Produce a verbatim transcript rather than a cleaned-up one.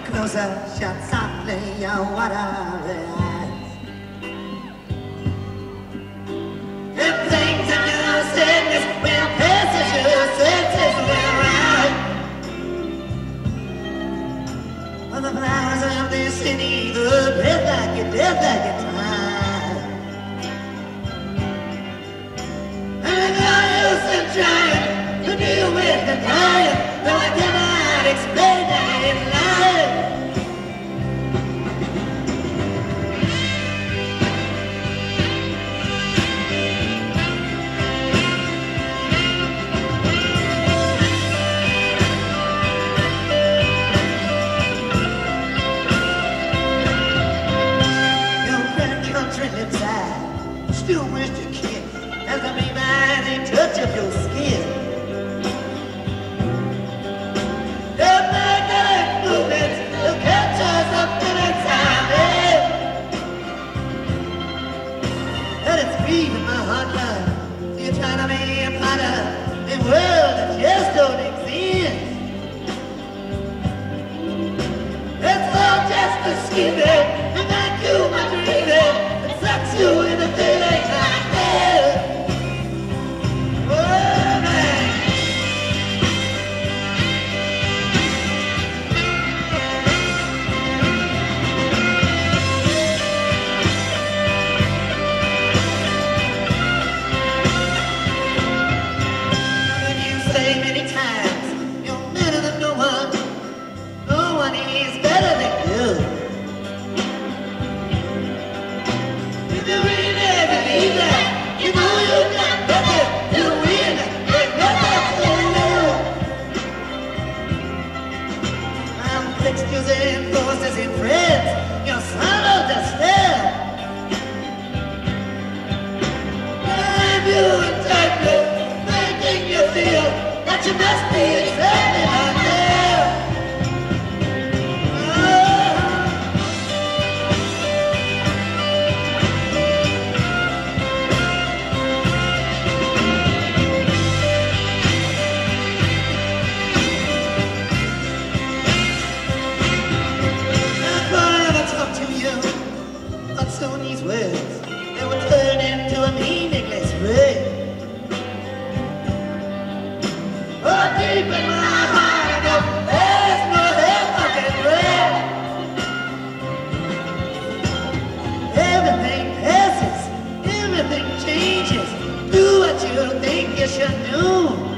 closer, shut softly your watery eyes. If things in your sadness will pass as your senses will rise. For the flowers of this city, the breath like your death like your time. And now you're still trying to deal with the dying, though I cannot explain that in life. Still wish to kiss as I may mind a touch of your skin. The magnetic movements, the captures of minutes time, and it's beating my heart now. You're trying to be a part of a world that just don't exist. It's all just a scheming, and that you my dreaming. Sucks you in a feeling like this. Oh, man. When you say many times you're better than no one, no one is better than you. You really believe that? You know you got nothing to win, there's nothing to lose. I'm fixtures and forces and friends, your son of the spell. I'm you and tightly, making you feel that you must be exactly like them. On these words, they would turn into a meaningless word. Oh, deep in my heart, I know there's no help I can grab. Everything passes, everything changes. Do what you think you should do.